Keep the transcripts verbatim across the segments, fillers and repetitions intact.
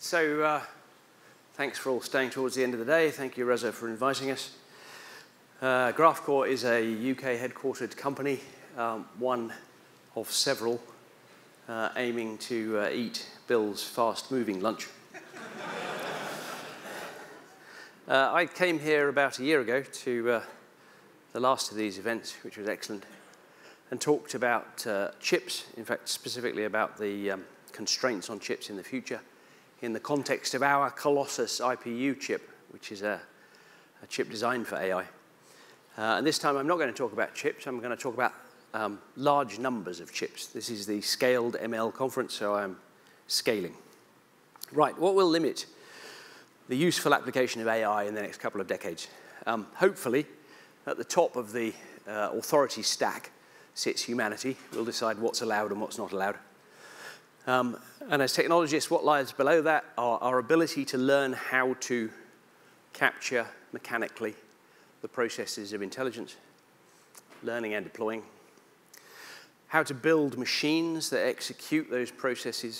So uh, thanks for all staying towards the end of the day. Thank you, Reza, for inviting us. Uh, GraphCore is a U K headquartered company, um, one of several, uh, aiming to uh, eat Bill's fast-moving lunch. uh, I came here about a year ago to uh, the last of these events, which was excellent, and talked about uh, chips, in fact, specifically about the um, constraints on chips in the future, in the context of our Colossus I P U chip, which is a, a chip designed for A I. Uh, and this time I'm not going to talk about chips, I'm going to talk about um, large numbers of chips. This is the Scaled M L conference, so I'm scaling. Right, what will limit the useful application of A I in the next couple of decades? Um, hopefully, at the top of the uh, authority stack sits humanity. We'll decide what's allowed and what's not allowed. Um, and as technologists, what lies below that are our ability to learn how to capture mechanically the processes of intelligence, learning and deploying, how to build machines that execute those processes.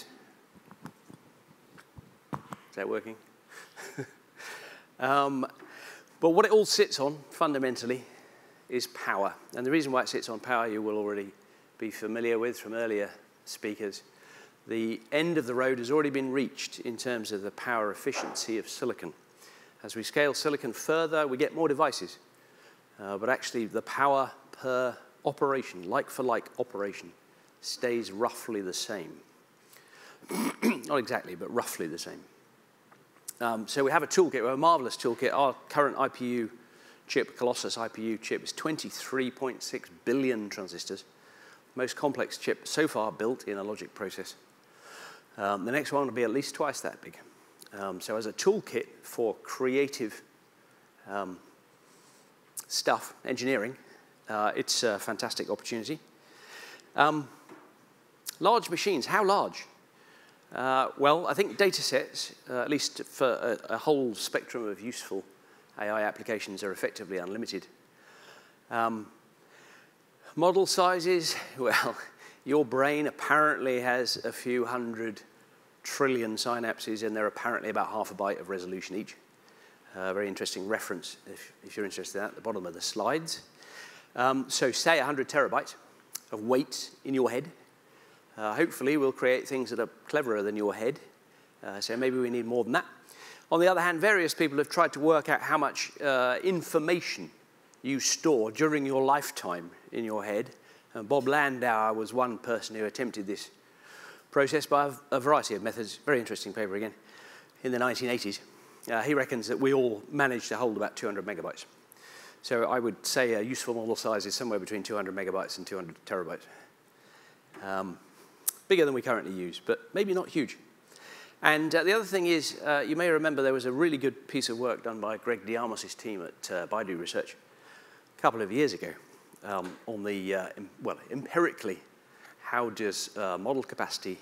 Is that working? um, but what it all sits on, fundamentally, is power. And the reason why it sits on power you will already be familiar with from earlier speakers. The end of the road has already been reached in terms of the power efficiency of silicon. As we scale silicon further, we get more devices. Uh, but actually, the power per operation, like-for-like operation, stays roughly the same. Not exactly, but roughly the same. Um, so we have a toolkit, we have a marvelous toolkit. Our current I P U chip, Colossus I P U chip, is twenty-three point six billion transistors. Most complex chip so far built in a logic process. Um, the next one will be at least twice that big. Um, so as a toolkit for creative um, stuff, engineering, uh, it's a fantastic opportunity. Um, large machines, how large? Uh, well, I think data sets, uh, at least for a, a whole spectrum of useful A I applications, are effectively unlimited. Um, model sizes, well, your brain apparently has a few hundred trillion synapses, and they're apparently about half a byte of resolution each. Uh, very interesting reference, if, if you're interested in that, at the bottom of the slides. Um, so say one hundred terabytes of weight in your head. Uh, hopefully, we'll create things that are cleverer than your head. Uh, so maybe we need more than that. On the other hand, various people have tried to work out how much uh, information you store during your lifetime in your head. Uh, Bob Landau was one person who attempted this process by a, a variety of methods. Very interesting paper again, in the nineteen eighties. Uh, he reckons that we all manage to hold about two hundred megabytes. So I would say a useful model size is somewhere between two hundred megabytes and two hundred terabytes. Um, bigger than we currently use, but maybe not huge. And uh, the other thing is, uh, you may remember there was a really good piece of work done by Greg Diamos' team at uh, Baidu Research a couple of years ago um, on the, uh, well, empirically, how does uh, model capacity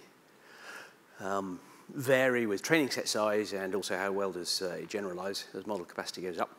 um, vary with training set size, and also how well does uh, it generalize as model capacity goes up.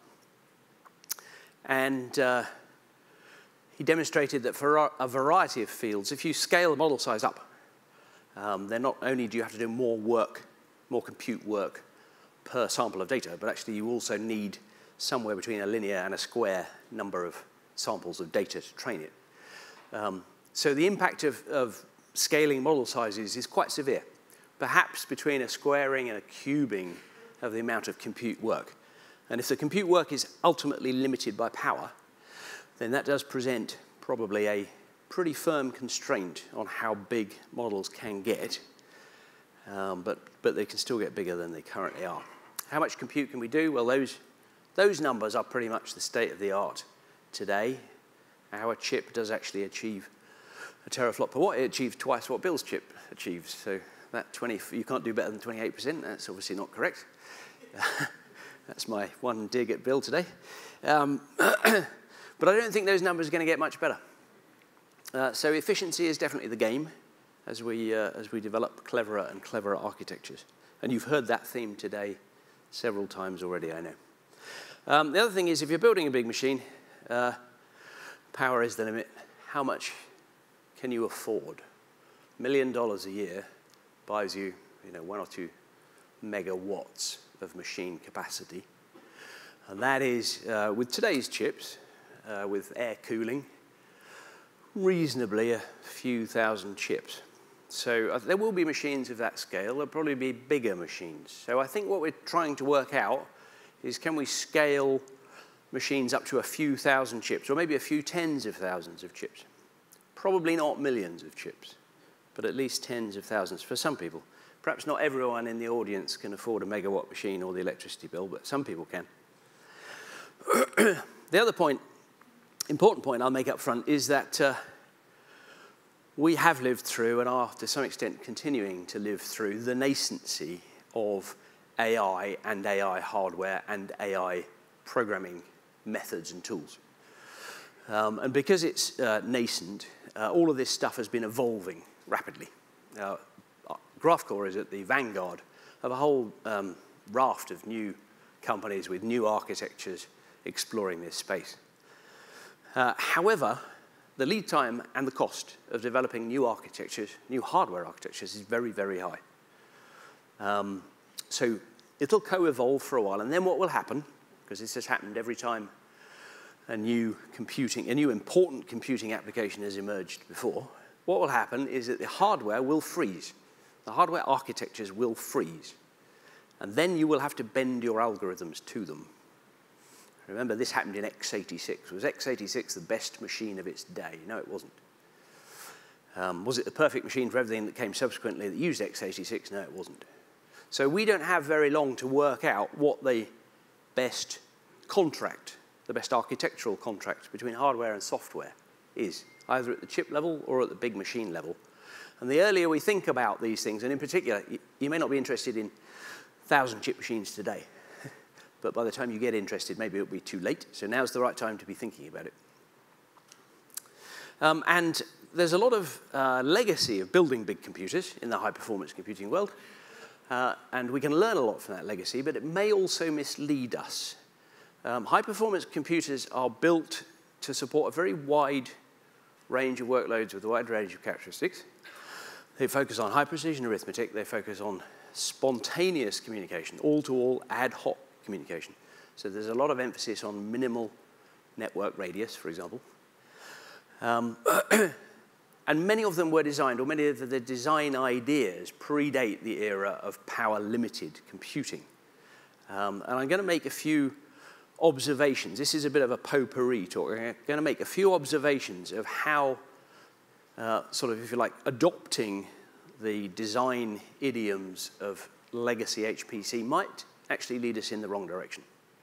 And uh, he demonstrated that for a variety of fields, if you scale the model size up, Um, then not only do you have to do more work, more compute work per sample of data, but actually you also need somewhere between a linear and a square number of samples of data to train it. Um, so the impact of, of scaling model sizes is quite severe, perhaps between a squaring and a cubing of the amount of compute work. And if the compute work is ultimately limited by power, then that does present probably a pretty firm constraint on how big models can get, um, but, but they can still get bigger than they currently are. How much compute can we do? Well, those, those numbers are pretty much the state of the art today. Our chip does actually achieve a teraflop per watt. It achieves twice what Bill's chip achieves. So that twenty, you can't do better than twenty-eight percent. That's obviously not correct. That's my one dig at Bill today. Um, but I don't think those numbers are going to get much better. Uh, so efficiency is definitely the game as we, uh, as we develop cleverer and cleverer architectures. And you've heard that theme today several times already, I know. Um, the other thing is, if you're building a big machine, uh, power is the limit. How much can you afford? A million dollars a year buys you, you know, one or two megawatts of machine capacity. And that is, uh, with today's chips, uh, with air cooling, reasonably a few thousand chips. So uh, there will be machines of that scale. There'll probably be bigger machines. So I think what we're trying to work out is, can we scale machines up to a few thousand chips, or maybe a few tens of thousands of chips? Probably not millions of chips, but at least tens of thousands for some people. Perhaps not everyone in the audience can afford a megawatt machine or the electricity bill, but some people can. The other point, important point I'll make up front, is that uh, we have lived through, and are to some extent continuing to live through, the nascency of A I and A I hardware and A I programming methods and tools. Um, and because it's uh, nascent, uh, all of this stuff has been evolving rapidly. Uh, GraphCore is at the vanguard of a whole um, raft of new companies with new architectures exploring this space. Uh, however, the lead time and the cost of developing new architectures, new hardware architectures, is very, very high. Um, so it'll co-evolve for a while, and then what will happen, because this has happened every time a new computing, a new important computing application has emerged before, what will happen is that the hardware will freeze. The hardware architectures will freeze. And then you will have to bend your algorithms to them. Remember, this happened in x eighty-six. Was x eighty-six the best machine of its day? No, it wasn't. Um, was it the perfect machine for everything that came subsequently that used x eighty-six? No, it wasn't. So we don't have very long to work out what the best contract, the best architectural contract between hardware and software is, either at the chip level or at the big machine level. And the earlier we think about these things, and in particular, you, you may not be interested in thousand chip machines today, but by the time you get interested, maybe it'll be too late. So now's the right time to be thinking about it. Um, and there's a lot of uh, legacy of building big computers in the high-performance computing world. Uh, and we can learn a lot from that legacy, but it may also mislead us. Um, high-performance computers are built to support a very wide range of workloads with a wide range of characteristics. They focus on high-precision arithmetic. They focus on spontaneous communication, all-to-all ad hoc communication. So there's a lot of emphasis on minimal network radius, for example. Um, and many of them were designed, or many of the design ideas predate the era of power-limited computing. Um, and I'm going to make a few observations. This is a bit of a potpourri talk. I'm going to make a few observations of how, uh, sort of, if you like, adopting the design idioms of legacy H P C might actually lead us in the wrong direction.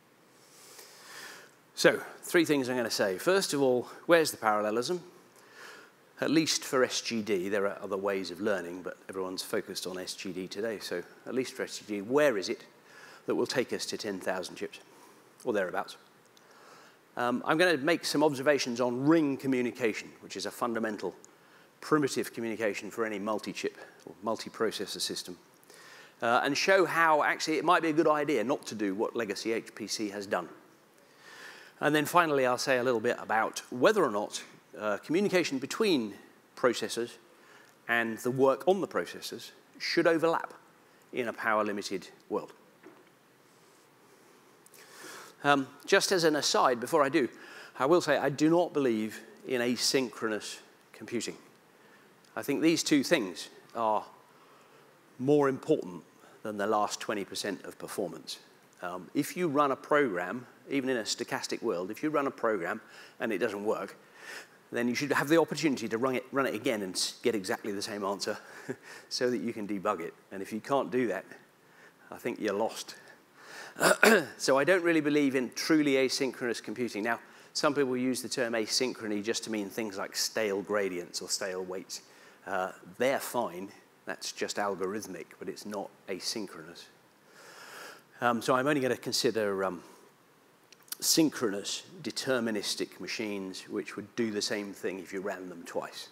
So, three things I'm going to say. First of all, where's the parallelism? At least for S G D, there are other ways of learning, but everyone's focused on S G D today. So, at least for S G D, where is it that will take us to ten thousand chips, or thereabouts? Um, I'm going to make some observations on ring communication, which is a fundamental primitive communication for any multi-chip or multi-processor system. Uh, and show how actually it might be a good idea not to do what legacy H P C has done. And then finally, I'll say a little bit about whether or not uh, communication between processors and the work on the processors should overlap in a power-limited world. Um, just as an aside, before I do, I will say I do not believe in asynchronous computing. I think these two things are more important than the last twenty percent of performance. Um, if you run a program, even in a stochastic world, if you run a program and it doesn't work, then you should have the opportunity to run it, run it again and get exactly the same answer so that you can debug it. And if you can't do that, I think you're lost. So I don't really believe in truly asynchronous computing. Now, some people use the term asynchrony just to mean things like stale gradients or stale weights. Uh, they're fine. That's just algorithmic, but it's not asynchronous. Um, so I'm only going to consider um, synchronous, deterministic machines, which would do the same thing if you ran them twice.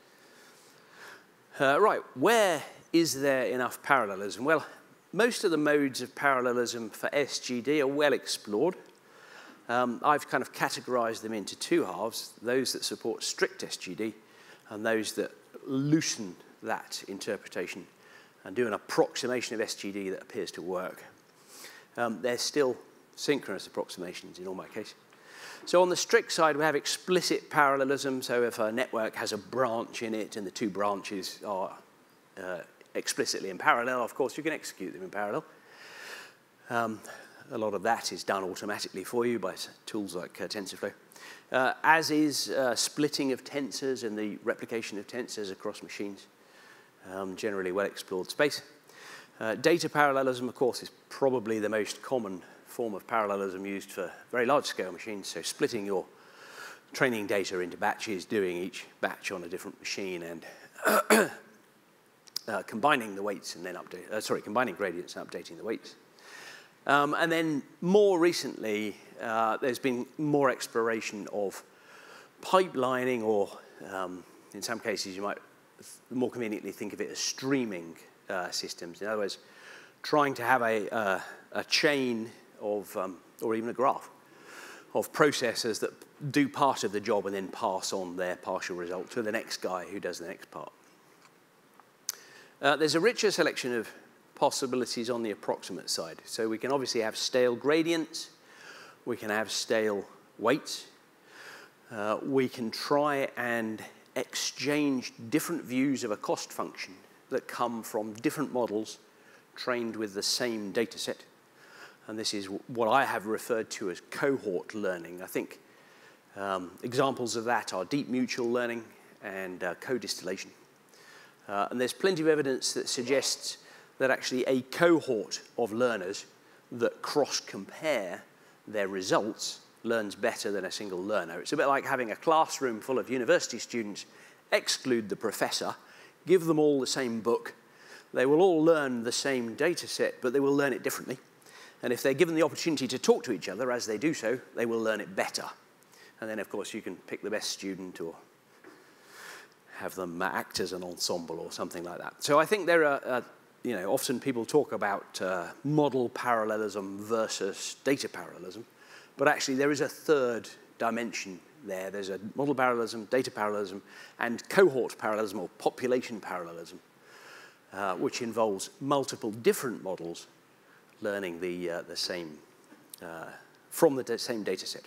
Uh, right, where is there enough parallelism? Well, most of the modes of parallelism for S G D are well explored. Um, I've kind of categorized them into two halves, those that support strict S G D and those that loosen that interpretation and do an approximation of S G D that appears to work. Um, they're still synchronous approximations in all my cases. So on the strict side, we have explicit parallelism. So if a network has a branch in it and the two branches are uh, explicitly in parallel, of course, you can execute them in parallel. Um, a lot of that is done automatically for you by tools like uh, TensorFlow. Uh, as is uh, splitting of tensors and the replication of tensors across machines, um, generally well-explored space. Uh, data parallelism, of course, is probably the most common form of parallelism used for very large-scale machines, so splitting your training data into batches, doing each batch on a different machine, and uh, combining the weights and then update, uh, sorry, combining gradients and updating the weights. Um, and then more recently, uh, there's been more exploration of pipelining, or um, in some cases you might more conveniently think of it as streaming uh, systems. In other words, trying to have a, uh, a chain of, um, or even a graph, of processors that do part of the job and then pass on their partial result to the next guy who does the next part. Uh, there's a richer selection of possibilities on the approximate side. So we can obviously have stale gradients, we can have stale weights, uh, we can try and exchange different views of a cost function that come from different models trained with the same data set. And this is what I have referred to as cohort learning. I think um, examples of that are deep mutual learning and uh, co-distillation. Uh, and there's plenty of evidence that suggests that actually a cohort of learners that cross-compare their results learns better than a single learner. It's a bit like having a classroom full of university students, exclude the professor, give them all the same book. They will all learn the same data set, but they will learn it differently. And if they're given the opportunity to talk to each other as they do so, they will learn it better. And then, of course, you can pick the best student or have them act as an ensemble or something like that. So I think there are uh, you know, often people talk about uh, model parallelism versus data parallelism, but actually there is a third dimension there. There's a model parallelism, data parallelism, and cohort parallelism or population parallelism, uh, which involves multiple different models learning the, uh, the same, uh, from the same data set.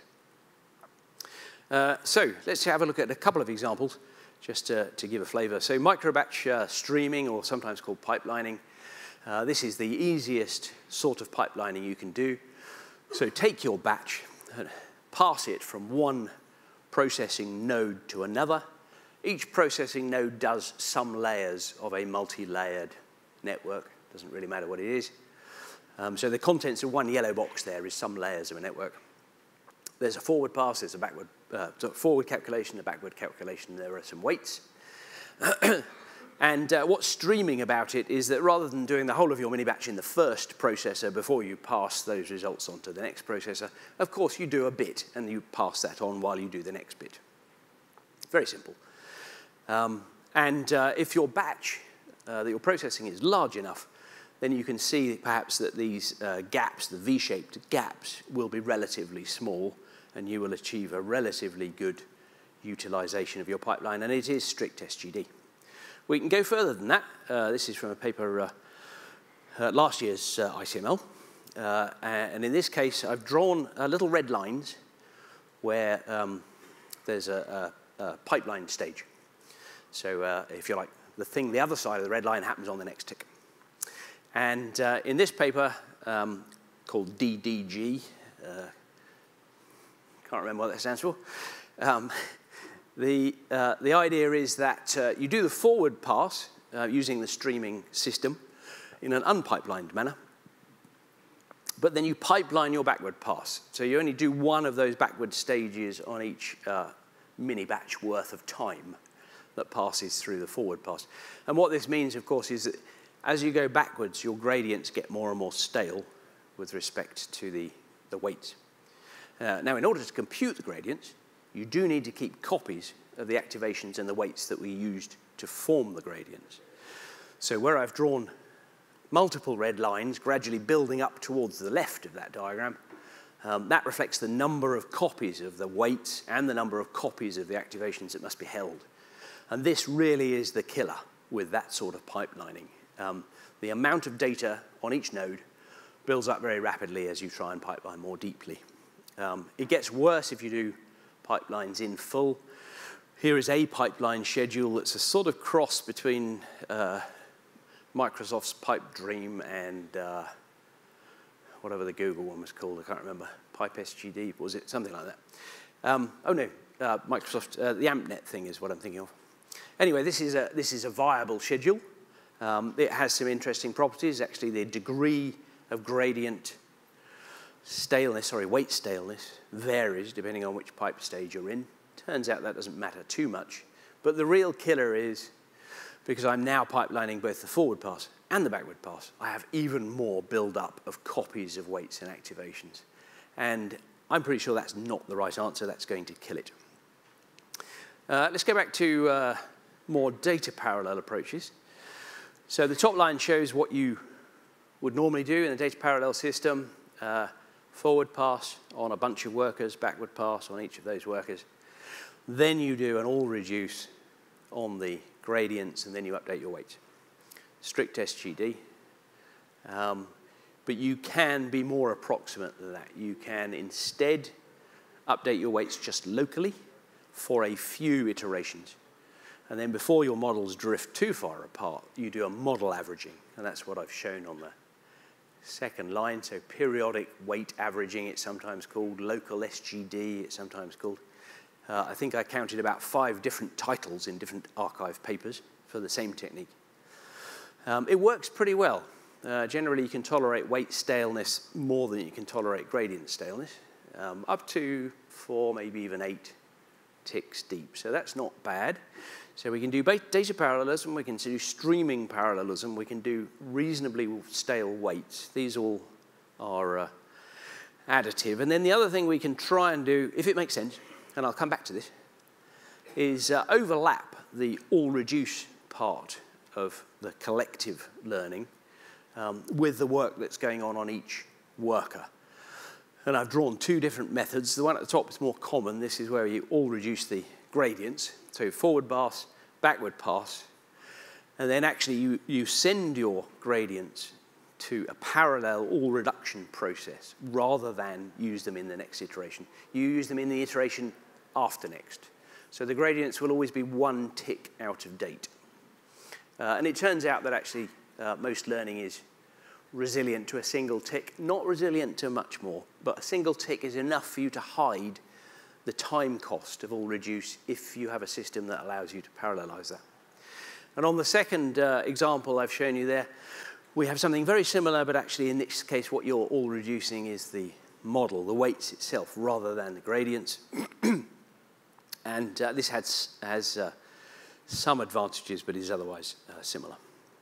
Uh, so let's have a look at a couple of examples just to, to give a flavor. So microbatch uh, streaming, or sometimes called pipelining. Uh, this is the easiest sort of pipelining you can do. So take your batch and pass it from one processing node to another. Each processing node does some layers of a multi-layered network. Doesn't really matter what it is. Um, so the contents of one yellow box there is some layers of a network. There's a forward pass, there's a backward, uh, so forward calculation, a backward calculation. There are some weights. And uh, what's streaming about it is that rather than doing the whole of your mini batch in the first processor before you pass those results on to the next processor, of course you do a bit and you pass that on while you do the next bit. Very simple. Um, and uh, if your batch uh, that you're processing is large enough, then you can see perhaps that these uh, gaps, the V-shaped gaps, will be relatively small, and you will achieve a relatively good utilization of your pipeline, and it is strict S G D. We can go further than that. Uh, this is from a paper, uh, uh, last year's uh, I C M L, uh, and in this case, I've drawn uh, little red lines where um, there's a, a, a pipeline stage. So uh, if you like, the thing, the other side of the red line happens on the next tick. And uh, in this paper, um, called D D G, uh, can't remember what that stands for, um, the, uh, the idea is that uh, you do the forward pass uh, using the streaming system in an unpipelined manner, but then you pipeline your backward pass. So you only do one of those backward stages on each uh, mini batch worth of time that passes through the forward pass. And what this means, of course, is that as you go backwards, your gradients get more and more stale with respect to the, the weights. Uh, now, in order to compute the gradients, you do need to keep copies of the activations and the weights that we used to form the gradients. So where I've drawn multiple red lines gradually building up towards the left of that diagram, um, that reflects the number of copies of the weights and the number of copies of the activations that must be held. And this really is the killer with that sort of pipelining. Um, the amount of data on each node builds up very rapidly as you try and pipeline more deeply. Um, it gets worse if you do pipelines in full. Here is a pipeline schedule that's a sort of cross between uh, Microsoft's Pipe Dream and uh, whatever the Google one was called, I can't remember. Pipe S G D, was it? Something like that. Um, oh no, uh, Microsoft, uh, the AmpNet thing is what I'm thinking of. Anyway, this is a, this is a viable schedule. Um, it has some interesting properties. Actually, the degree of gradient staleness, sorry, weight staleness, varies depending on which pipe stage you're in. Turns out that doesn't matter too much. But the real killer is, because I'm now pipelining both the forward pass and the backward pass, I have even more build-up of copies of weights and activations. And I'm pretty sure that's not the right answer. That's going to kill it. Uh, let's go back to uh, more data parallel approaches. So the top line shows what you would normally do in a data parallel system. Uh, forward pass on a bunch of workers, backward pass on each of those workers. Then you do an all reduce on the gradients, and then you update your weights. Strict S G D. Um, but you can be more approximate than that. You can instead update your weights just locally for a few iterations. And then before your models drift too far apart, you do a model averaging. And that's what I've shown on the second line. So periodic weight averaging, it's sometimes called. Local S G D, it's sometimes called. Uh, I think I counted about five different titles in different archive papers for the same technique. Um, it works pretty well. Uh, generally, you can tolerate weight staleness more than you can tolerate gradient staleness, um, up to four, maybe even eight ticks deep. So that's not bad. So we can do data parallelism, we can do streaming parallelism, we can do reasonably stale weights. These all are uh, additive. And then the other thing we can try and do, if it makes sense, and I'll come back to this, is uh, overlap the all-reduce part of the collective learning um, with the work that's going on on each worker. And I've drawn two different methods. The one at the top is more common. This is where you all-reduce the gradients, so forward pass, backward pass, and then actually you, you send your gradients to a parallel all-reduction process rather than use them in the next iteration. You use them in the iteration after next. So the gradients will always be one tick out of date. Uh, and it turns out that actually uh, most learning is resilient to a single tick, not resilient to much more, but a single tick is enough for you to hide the time cost of all reduce if you have a system that allows you to parallelize that. And on the second uh, example I've shown you there, we have something very similar, but actually in this case what you're all reducing is the model, the weights itself, rather than the gradients. And uh, this has, has uh, some advantages, but is otherwise uh, similar.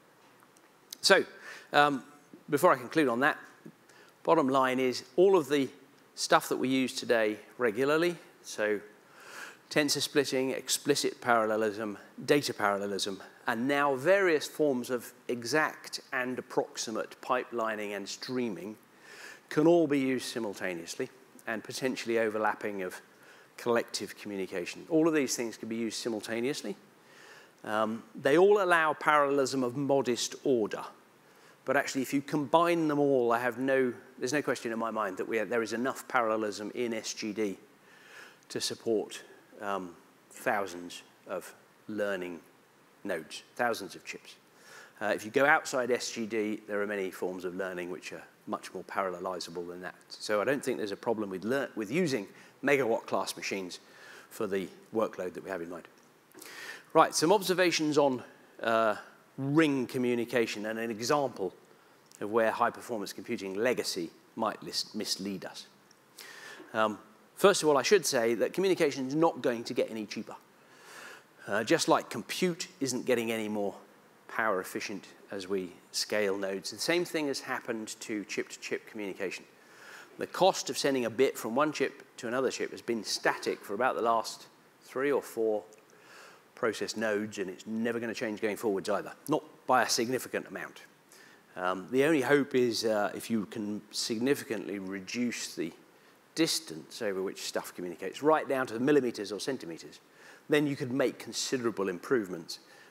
So, um, before I conclude on that, bottom line is all of the stuff that we use today regularly, so tensor splitting, explicit parallelism, data parallelism, and now various forms of exact and approximate pipelining and streaming can all be used simultaneously and potentially overlapping of collective communication. All of these things can be used simultaneously. Um, they all allow parallelism of modest order. But actually, if you combine them all, I have no, there's no question in my mind that we have, there is enough parallelism in S G D to support um, thousands of learning nodes, thousands of chips. Uh, if you go outside S G D, there are many forms of learning which are much more parallelizable than that. So I don't think there's a problem with, lear with using megawatt class machines for the workload that we have in mind. Right, some observations on uh, ring communication and an example of where high-performance computing legacy might mislead us. Um, first of all, I should say that communication is not going to get any cheaper. Uh, just like compute isn't getting any more power efficient as we scale nodes, the same thing has happened to chip-to-chip communication. The cost of sending a bit from one chip to another chip has been static for about the last three or four process nodes, and it's never going to change going forwards either, not by a significant amount. Um, the only hope is uh, if you can significantly reduce the distance over which stuff communicates, right down to millimeters or centimeters, then you could make considerable improvements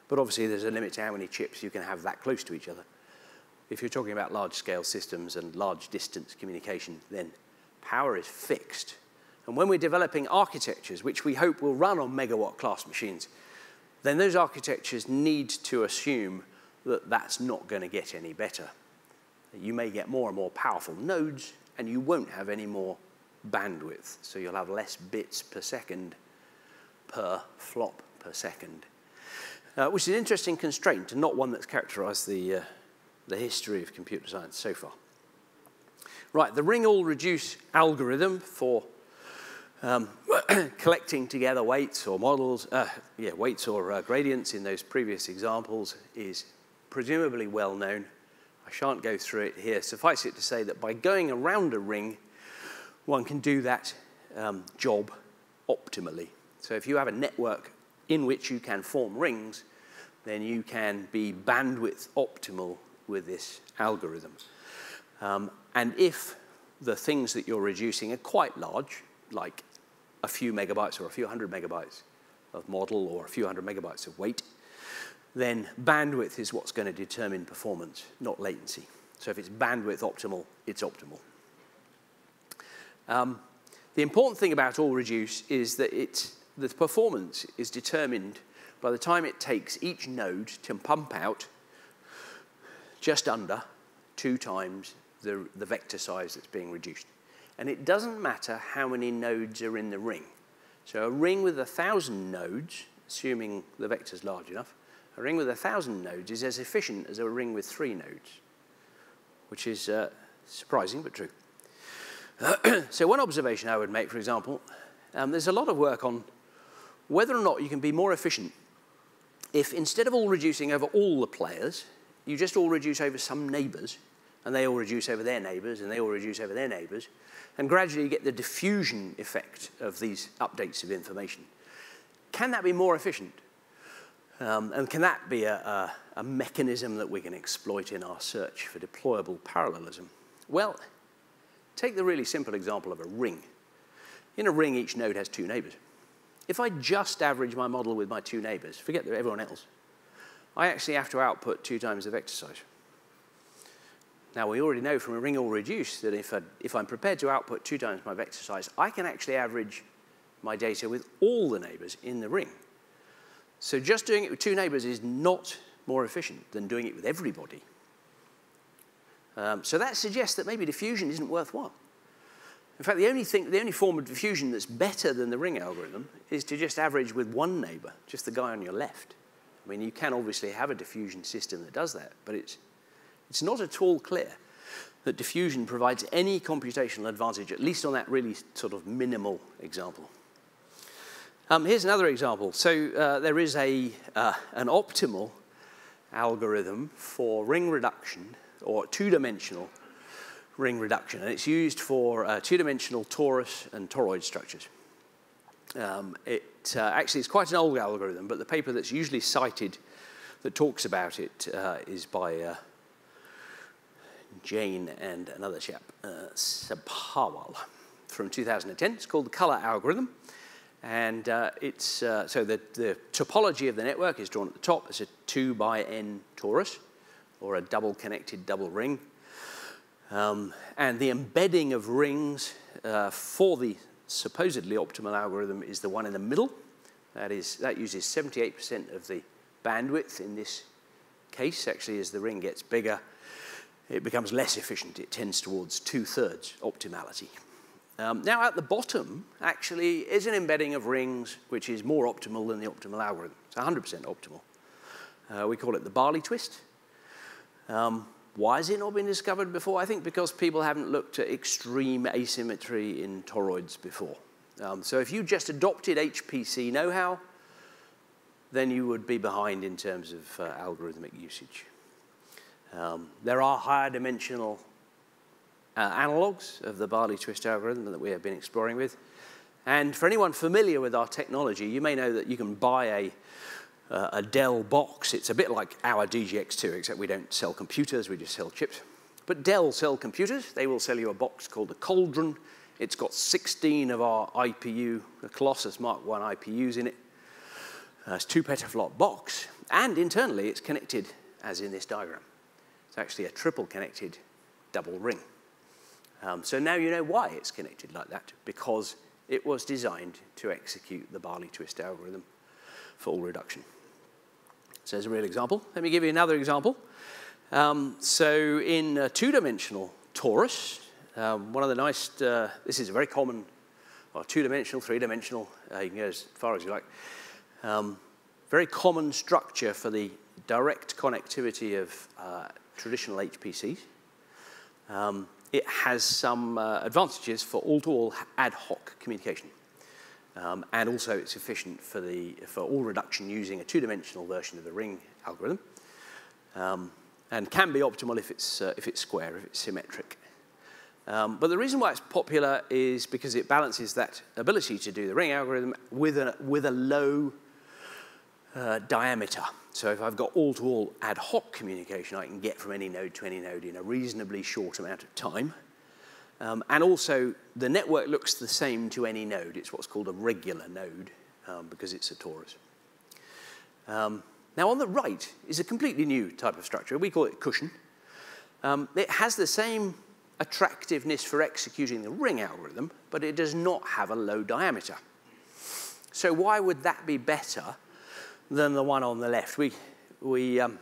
But obviously, there's a limit to how many chips you can have that close to each other. If you're talking about large-scale systems and large-distance communication, then power is fixed. And when we're developing architectures, which we hope will run on megawatt-class machines, then those architectures need to assume that that's not going to get any better. You may get more and more powerful nodes, and you won't have any more bandwidth. So you'll have less bits per second per flop per second, uh, which is an interesting constraint and not one that's characterized the, uh, the history of computer science so far. Right, the ring-all-reduce algorithm for um, collecting together weights or models, uh, yeah, weights or uh, gradients in those previous examples is presumably well known. I shan't go through it here. Suffice it to say that by going around a ring, one can do that um, job optimally. So if you have a network in which you can form rings, then you can be bandwidth optimal with this algorithm. Um, and if the things that you're reducing are quite large, like a few megabytes or a few hundred megabytes of model or a few hundred megabytes of weight, then bandwidth is what's going to determine performance, not latency. So if it's bandwidth optimal, it's optimal. Um, the important thing about all reduce is that it, the performance is determined by the time it takes each node to pump out just under two times the, the vector size that's being reduced. And it doesn't matter how many nodes are in the ring. So a ring with a thousand nodes, assuming the vector's large enough, a ring with a thousand nodes is as efficient as a ring with three nodes, which is uh, surprising but true. So one observation I would make, for example, um, there's a lot of work on whether or not you can be more efficient if instead of all reducing over all the players, you just all reduce over some neighbors, and they all reduce over their neighbors, and they all reduce over their neighbors, and gradually you get the diffusion effect of these updates of information. Can that be more efficient? Um, and can that be a, a, a mechanism that we can exploit in our search for deployable parallelism? Well, take the really simple example of a ring. In a ring, each node has two neighbors. If I just average my model with my two neighbors, forget everyone else, I actually have to output two times the vector size. Now, we already know from a ring all reduce that if, I, if I'm prepared to output two times my vector size, I can actually average my data with all the neighbors in the ring. So just doing it with two neighbors is not more efficient than doing it with everybody. Um, so that suggests that maybe diffusion isn't worthwhile. In fact, the only thing, the only form of diffusion that's better than the ring algorithm is to just average with one neighbor, just the guy on your left. I mean, you can obviously have a diffusion system that does that, but it's, it's not at all clear that diffusion provides any computational advantage, at least on that really sort of minimal example. Um, here's another example. So uh, there is a, uh, an optimal algorithm for ring reduction, or two-dimensional ring reduction, and it's used for uh, two-dimensional torus and toroid structures. Um, it uh, actually is quite an old algorithm, but the paper that's usually cited that talks about it uh, is by uh, Jane and another chap, uh, Sabharwal, from two thousand ten. It's called the color algorithm. And uh, it's, uh, so the, the topology of the network is drawn at the top. It's a two by n torus, or a double connected double ring. Um, and the embedding of rings uh, for the supposedly optimal algorithm is the one in the middle. That is, that uses seventy-eight percent of the bandwidth in this case. Actually, as the ring gets bigger, it becomes less efficient. It tends towards two-thirds optimality. Um, now, at the bottom, actually, is an embedding of rings which is more optimal than the optimal algorithm. It's one hundred percent optimal. Uh, we call it the Barley twist. Um, why has it not been discovered before? I think because people haven't looked at extreme asymmetry in toroids before. Um, so if you just adopted H P C know-how, then you would be behind in terms of uh, algorithmic usage. Um, there are higher dimensional Uh, analogs of the Barley twist algorithm that we have been exploring with. And for anyone familiar with our technology, you may know that you can buy a, uh, a Dell box. It's a bit like our D G X two, except we don't sell computers, we just sell chips. But Dell sell computers. They will sell you a box called a Cauldron. It's got sixteen of our I P U, the Colossus Mark one I P Us in it. Uh, it's a two petaflop box. and internally, it's connected, as in this diagram. It's actually a triple connected double ring. Um, so now you know why it's connected like that, because it was designed to execute the Barley twist algorithm for all reduction. So there's a real example. Let me give you another example. Um, so in a two-dimensional torus, um, one of the nice, uh, this is a very common, or two-dimensional, three-dimensional, uh, you can go as far as you like, um, very common structure for the direct connectivity of uh, traditional H P Cs. Um, it has some uh, advantages for all-to-all ad hoc communication. Um, and also it's efficient for, the, for all reduction using a two-dimensional version of the ring algorithm. Um, and can be optimal if it's, uh, if it's square, if it's symmetric. Um, but the reason why it's popular is because it balances that ability to do the ring algorithm with a, with a low uh, diameter. So if I've got all-to-all ad hoc communication, I can get from any node to any node in a reasonably short amount of time. Um, and also, the network looks the same to any node. It's what's called a regular node, um, because it's a torus. Um, now, on the right is a completely new type of structure. We call it cushion. Um, it has the same attractiveness for executing the ring algorithm, but it does not have a low diameter. So why would that be better than the one on the left? We, we um,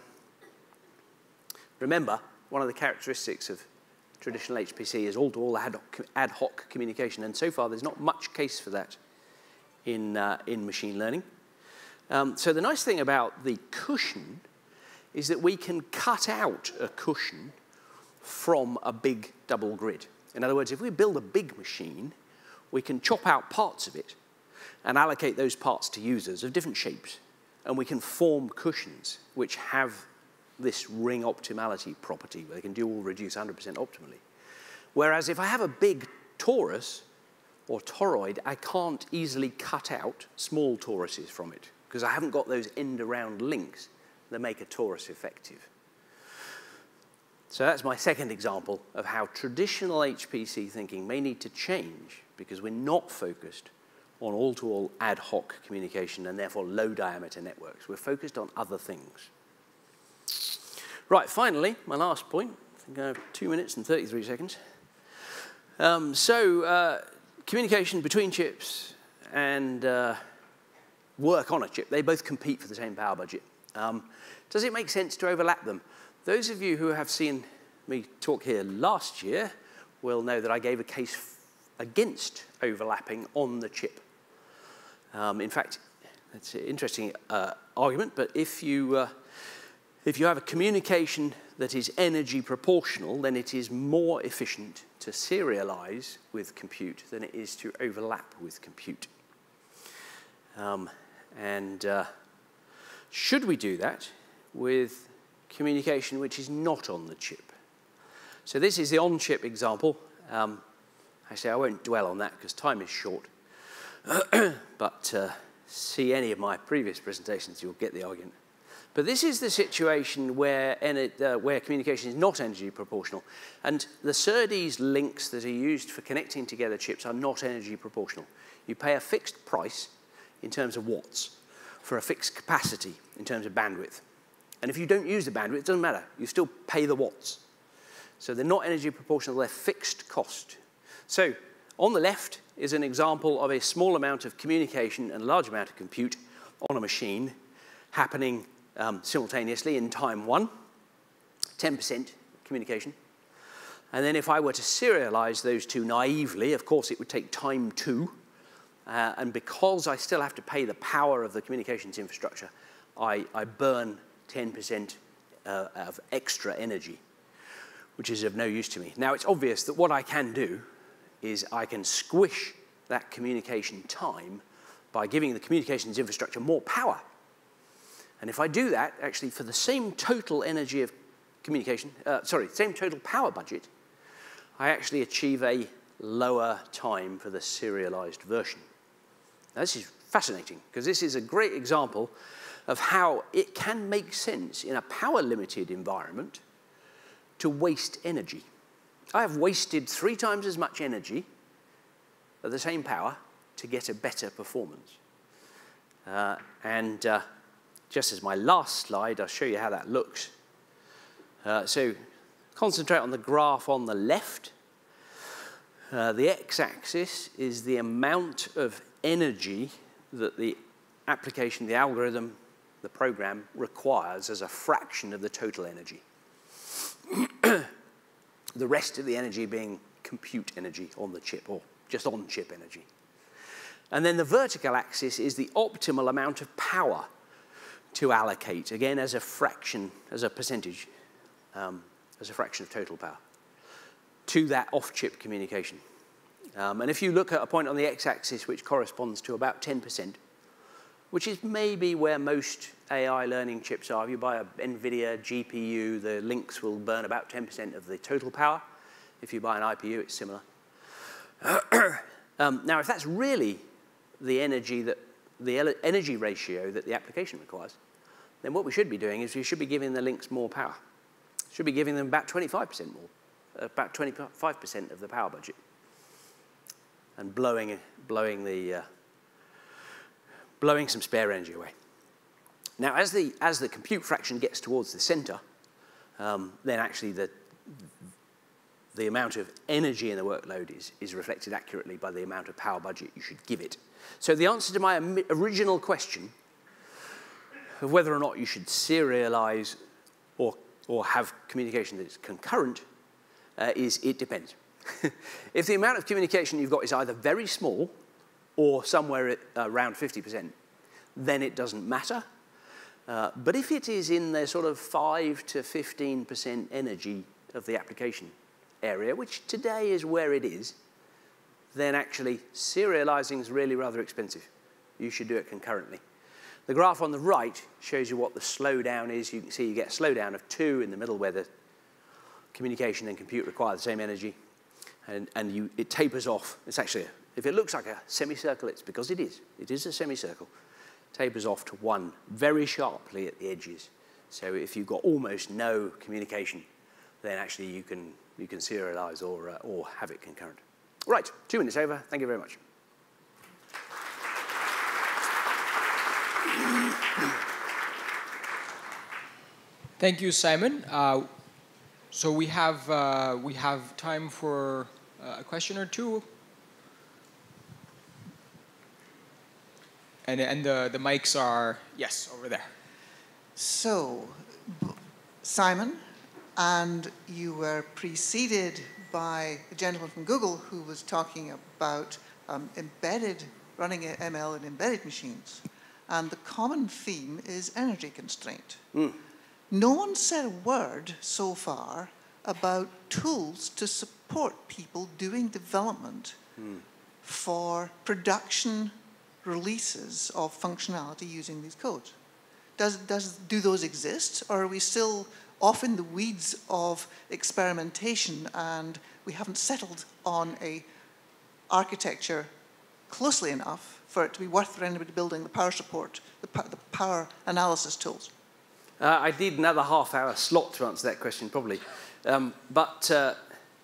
remember, one of the characteristics of traditional H P C is all-to-all ad hoc, ad hoc communication, and so far there's not much case for that in, uh, in machine learning. Um, so the nice thing about the cushion is that we can cut out a cushion from a big double grid. In other words, if we build a big machine, we can chop out parts of it and allocate those parts to users of different shapes, and we can form cushions which have this ring optimality property, where they can do all reduce one hundred percent optimally. Whereas if I have a big torus or toroid, I can't easily cut out small toruses from it, because I haven't got those end-around links that make a torus effective. So that's my second example of how traditional H P C thinking may need to change, because we're not focused on all-to-all ad hoc communication and therefore low-diameter networks. We're focused on other things. Right, finally, my last point. I think I have two minutes and thirty-three seconds. Um, so, uh, communication between chips and uh, work on a chip, they both compete for the same power budget. Um, does it make sense to overlap them? Those of you who have seen me talk here last year will know that I gave a case against overlapping on the chip. Um, in fact, it's an interesting uh, argument, but if you uh, If you have a communication that is energy proportional, then it is more efficient to serialize with compute than it is to overlap with compute. Um, and uh, should we do that with communication which is not on the chip? So this is the on-chip example. Um, actually, I won't dwell on that because time is short. but uh, see any of my previous presentations, you'll get the argument. But this is the situation where, uh, where communication is not energy proportional. And the SerDes links that are used for connecting together chips are not energy proportional. You pay a fixed price in terms of watts for a fixed capacity in terms of bandwidth. And if you don't use the bandwidth, it doesn't matter. You still pay the watts. So they're not energy proportional, they're fixed cost. So on the left is an example of a small amount of communication and a large amount of compute on a machine happening Um, simultaneously in time one, ten percent communication. And then if I were to serialize those two naively, of course it would take time two. Uh, and because I still have to pay the power of the communications infrastructure, I, I burn ten percent uh, of extra energy, which is of no use to me. Now it's obvious that what I can do is I can squish that communication time by giving the communications infrastructure more power. And if I do that, actually, for the same total energy of communication, uh, sorry, same total power budget, I actually achieve a lower time for the serialized version. Now, this is fascinating, because this is a great example of how it can make sense in a power-limited environment to waste energy. I have wasted three times as much energy at the same power to get a better performance. Uh, and uh, just as my last slide, I'll show you how that looks. Uh, so concentrate on the graph on the left. Uh, the x-axis is the amount of energy that the application, the algorithm, the program requires as a fraction of the total energy. The rest of the energy being compute energy on the chip, or just on-chip energy. And then the vertical axis is the optimal amount of power to allocate, again as a fraction, as a percentage, um, as a fraction of total power, to that off-chip communication. Um, and if you look at a point on the x-axis which corresponds to about ten percent, which is maybe where most A I learning chips are. If you buy a NVIDIA G P U, the links will burn about ten percent of the total power. If you buy an I P U, it's similar. um, now, if that's really the energy that the energy ratio that the application requires, then what we should be doing is we should be giving the links more power. Should be giving them about twenty-five percent more, about twenty-five percent of the power budget, and blowing blowing the uh, blowing some spare energy away. Now, as the, as the compute fraction gets towards the center, um, then actually the, the amount of energy in the workload is, is reflected accurately by the amount of power budget you should give it. So the answer to my original question of whether or not you should serialize or, or have communication that is concurrent uh, is it depends. If the amount of communication you've got is either very small or somewhere at around fifty percent, then it doesn't matter. Uh, but if it is in the sort of five to fifteen percent energy of the application area, which today is where it is, then actually serializing is really rather expensive. You should do it concurrently. The graph on the right shows you what the slowdown is. You can see you get a slowdown of two in the middle where the communication and compute require the same energy, and, and you, it tapers off. It's actually a If it looks like a semicircle, it's because it is. It is a semicircle. Tapers off to one very sharply at the edges. So if you've got almost no communication, then actually you can, you can serialize or, uh, or have it concurrent. Right, two minutes over. Thank you very much. Thank you, Simon. Uh, so we have, uh, we have time for uh, a question or two. And, and the, the mics are, yes, over there. So, Simon, and you were preceded by a gentleman from Google who was talking about um, embedded, running M L in embedded machines. And the common theme is energy constraint. Mm. No one said a word so far about tools to support people doing development mm. for production releases of functionality using these codes. Does, does, do those exist, or are we still off in the weeds of experimentation and we haven't settled on a architecture closely enough for it to be worth for anybody building the power support, the, the power analysis tools? Uh, I need another half hour slot to answer that question, probably. Um, but uh,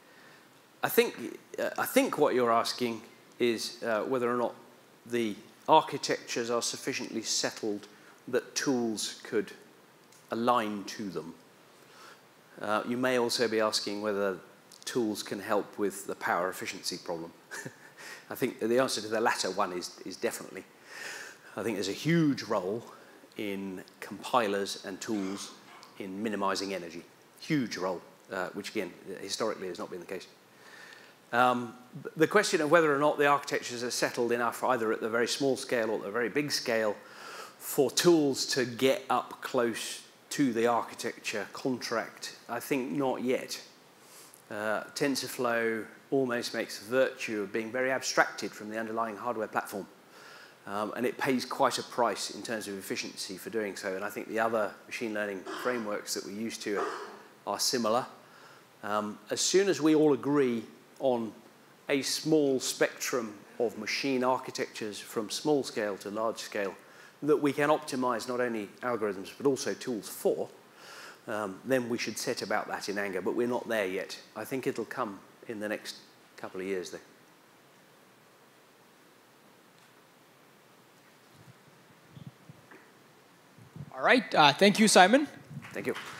I think, uh, I think what you're asking is uh, whether or not the architectures are sufficiently settled that tools could align to them. Uh, you may also be asking whether tools can help with the power efficiency problem. I think the answer to the latter one is, is definitely. I think there's a huge role in compilers and tools in minimizing energy. Huge role, uh, which again, historically has not been the case. Um, the question of whether or not the architectures are settled enough, either at the very small scale or at the very big scale, for tools to get up close to the architecture contract, I think not yet. Uh, TensorFlow almost makes a virtue of being very abstracted from the underlying hardware platform. Um, and it pays quite a price in terms of efficiency for doing so. And I think the other machine learning frameworks that we're used to are, are similar. Um, as soon as we all agree on a small spectrum of machine architectures from small scale to large scale that we can optimize not only algorithms but also tools for, um, then we should set about that in anger. But we're not there yet. I think it'll come in the next couple of years, though. All right. Uh, thank you, Simon. Thank you.